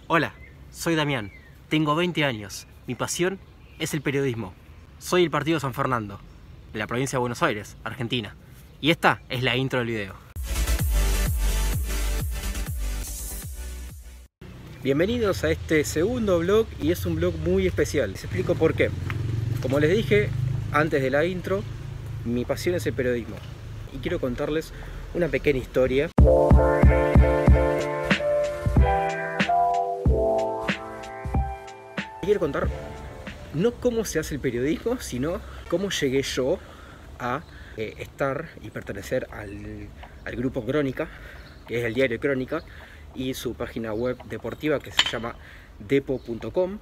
Hola, soy Damián, tengo 20 años, mi pasión es el periodismo. Soy el partido San Fernando, de la provincia de Buenos Aires, Argentina. Y esta es la intro del video. Bienvenidos a este segundo vlog y es un vlog muy especial. Les explico por qué. Como les dije antes de la intro, mi pasión es el periodismo. Y quiero contarles una pequeña historia. Quiero contar no cómo se hace el periodismo, sino cómo llegué yo a estar y pertenecer al grupo Crónica, que es el diario Crónica, y su página web deportiva que se llama depo.com.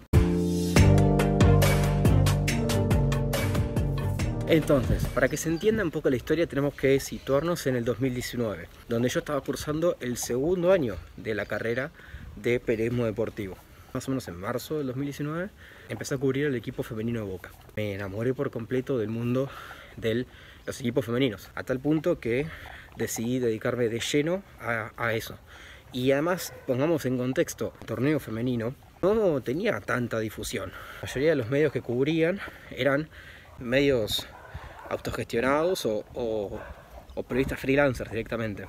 Entonces, para que se entienda un poco la historia, tenemos que situarnos en el 2019, donde yo estaba cursando el segundo año de la carrera de periodismo deportivo. Más o menos en marzo del 2019 empecé a cubrir el equipo femenino de Boca. Me enamoré por completo del mundo de los equipos femeninos, a tal punto que decidí dedicarme de lleno a eso. Y además, pongamos en contexto, el torneo femenino no tenía tanta difusión. La mayoría de los medios que cubrían eran medios autogestionados o periodistas freelancers directamente.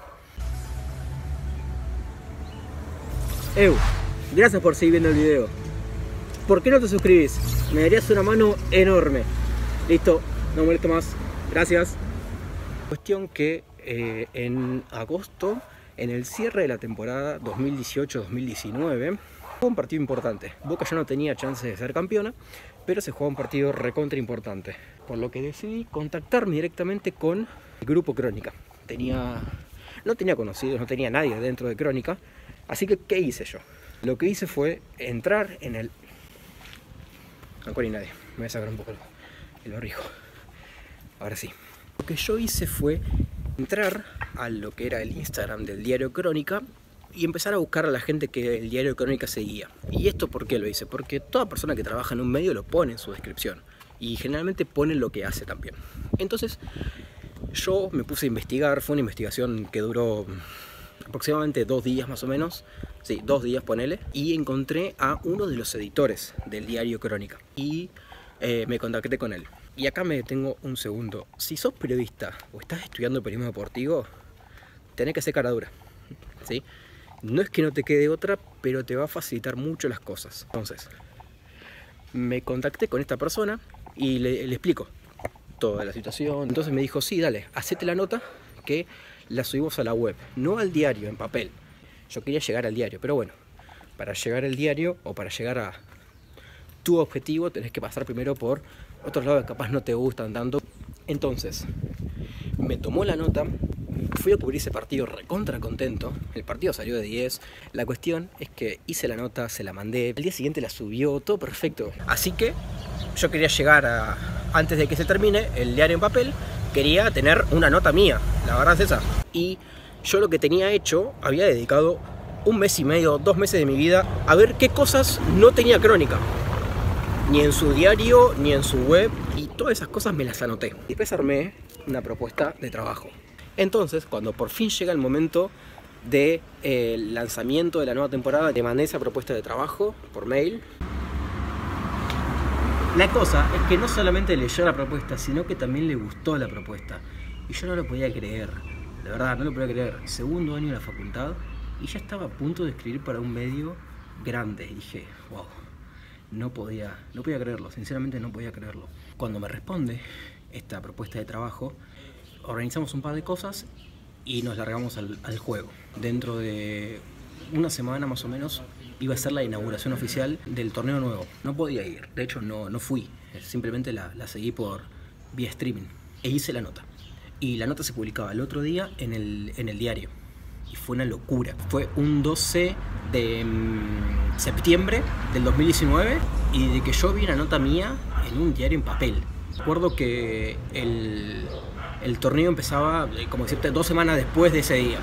Gracias por seguir viendo el video. ¿Por qué no te suscribís? Me darías una mano enorme. Listo, no molesto más. Gracias. Cuestión que en agosto, en el cierre de la temporada 2018-2019, fue un partido importante. Boca ya no tenía chances de ser campeona, pero se jugaba un partido recontra importante. Por lo que decidí contactarme directamente con el grupo Crónica. No tenía conocidos, no tenía nadie dentro de Crónica. Así que, ¿qué hice yo? Lo que hice fue entrar en el... No hay nadie, me voy a sacar un poco el barrijo. Ahora sí. Lo que yo hice fue entrar a lo que era el Instagram del diario Crónica y empezar a buscar a la gente que el diario Crónica seguía. ¿Y esto por qué lo hice? Porque toda persona que trabaja en un medio lo pone en su descripción. Y generalmente pone lo que hace también. Entonces, yo me puse a investigar. Fue una investigación que duró aproximadamente 2 días más o menos. Sí, 2 días ponele. Y encontré a uno de los editores del diario Crónica. Y me contacté con él. Y acá me detengo un segundo. Si sos periodista o estás estudiando periodismo deportivo, tenés que hacer cara dura, ¿sí? No es que no te quede otra, pero te va a facilitar mucho las cosas. Entonces, me contacté con esta persona y le explico toda la situación. Entonces me dijo, sí, dale, hacete la nota que la subimos a la web, no al diario en papel. Yo quería llegar al diario, pero bueno, para llegar al diario o para llegar a tu objetivo tenés que pasar primero por otros lados que capaz no te gustan tanto. Entonces, me tomó la nota, fui a cubrir ese partido recontra contento. El partido salió de 10. La cuestión es que hice la nota, se la mandé. El día siguiente la subió, todo perfecto. Así que yo quería llegar antes de que se termine el diario en papel, quería tener una nota mía, la verdad es esa. Y yo lo que tenía hecho, había dedicado 1 mes y medio, 2 meses de mi vida a ver qué cosas no tenía Crónica. Ni en su diario, ni en su web. Y todas esas cosas me las anoté. Después armé una propuesta de trabajo. Entonces, cuando por fin llega el momento del lanzamiento de la nueva temporada, le mandé esa propuesta de trabajo por mail. La cosa es que no solamente leyó la propuesta, sino que también le gustó la propuesta. Y yo no lo podía creer. De verdad, no lo podía creer. Segundo año de la facultad y ya estaba a punto de escribir para un medio grande. Y dije, wow. No podía creerlo, sinceramente no podía creerlo. Cuando me responde esta propuesta de trabajo, organizamos un par de cosas y nos largamos al juego. Dentro de una semana más o menos iba a ser la inauguración oficial del torneo nuevo. No podía ir, de hecho no fui, simplemente la seguí por vía streaming. E hice la nota. Y la nota se publicaba el otro día en el diario. Y fue una locura. Fue un 12 de septiembre del 2019 y de que yo vi una nota mía en un diario en papel. Recuerdo que el torneo empezaba, como decirte, 2 semanas después de ese día.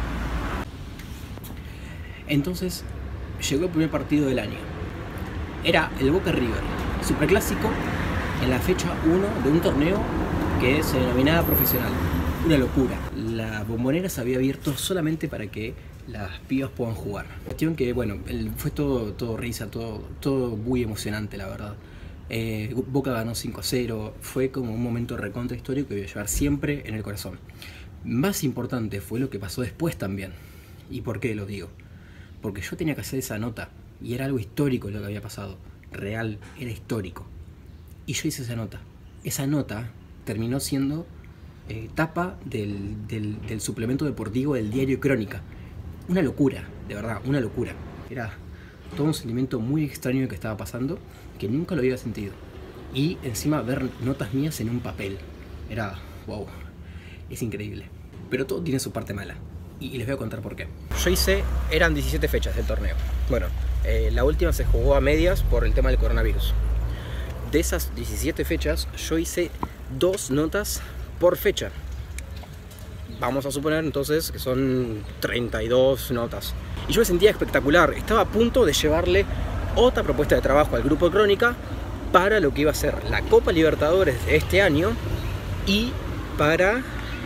Entonces llegó el primer partido del año. Era el Boca River, superclásico, en la fecha 1 de un torneo que se denominaba profesional. Una locura. La Bombonera se había abierto solamente para que las pibas puedan jugar. Cuestión que, bueno, fue todo risa, todo muy emocionante, la verdad. Boca ganó 5-0, fue como un momento recontra histórico que voy a llevar siempre en el corazón. Más importante fue lo que pasó después también. ¿Y por qué lo digo? Porque yo tenía que hacer esa nota y era algo histórico lo que había pasado. Real, era histórico. Y yo hice esa nota. Esa nota terminó siendo tapa del suplemento deportivo del diario Crónica. Una locura, de verdad, una locura. Era todo un sentimiento muy extraño que estaba pasando, que nunca lo había sentido. Y encima ver notas mías en un papel. Era, wow, es increíble. Pero todo tiene su parte mala. Y les voy a contar por qué. Eran 17 fechas del torneo. Bueno, la última se jugó a medias por el tema del coronavirus. De esas 17 fechas, yo hice 2 notas por fecha. Vamos a suponer entonces que son 32 notas. Y yo me sentía espectacular. Estaba a punto de llevarle otra propuesta de trabajo al grupo Crónica para lo que iba a ser la Copa Libertadores de este año y para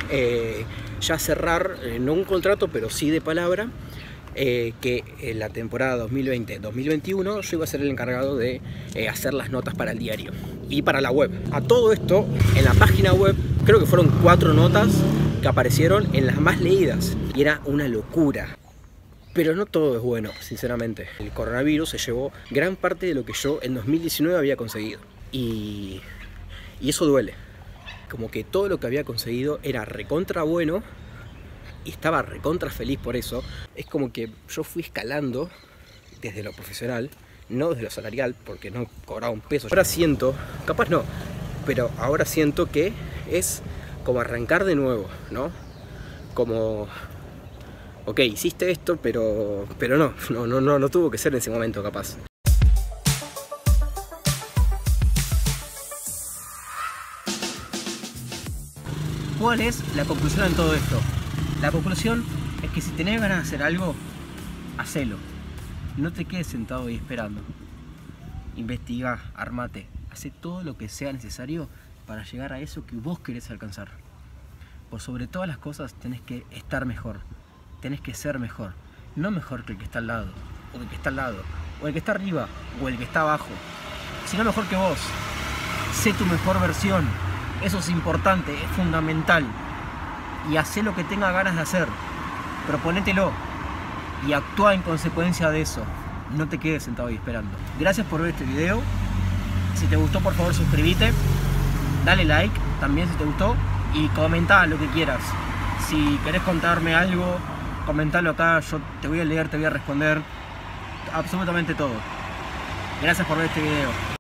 ya cerrar, no un contrato, pero sí de palabra, que en la temporada 2020-2021 yo iba a ser el encargado de hacer las notas para el diario y para la web. A todo esto, en la página web, creo que fueron 4 notas que aparecieron en las más leídas y era una locura. Pero no todo es bueno, sinceramente. El coronavirus se llevó gran parte de lo que yo en 2019 había conseguido y eso duele. Como que todo lo que había conseguido era recontra bueno y estaba recontra feliz por eso. Es como que yo fui escalando desde lo profesional, no desde lo salarial, porque no cobraba un peso. Ahora siento, capaz no, pero ahora siento que es como arrancar de nuevo, ¿no? Como, ok, hiciste esto, pero no tuvo que ser en ese momento, capaz. ¿Cuál es la conclusión en todo esto? La conclusión es que si tenés ganas de hacer algo, hacelo. No te quedes sentado ahí esperando. Investigá, armate, hace todo lo que sea necesario para llegar a eso que vos querés alcanzar. Por sobre todas las cosas tenés que estar mejor, tenés que ser mejor. No mejor que el que está al lado, o el que está al lado, o el que está arriba, o el que está abajo, sino mejor que vos. Sé tu mejor versión. Eso es importante, es fundamental. Y hacé lo que tengas ganas de hacer. Proponételo y actúa en consecuencia de eso. No te quedes sentado ahí esperando. Gracias por ver este video. Si te gustó, por favor suscríbete. Dale like también si te gustó. Y comenta lo que quieras. Si querés contarme algo, comentalo acá. Yo te voy a leer, te voy a responder absolutamente todo. Gracias por ver este video.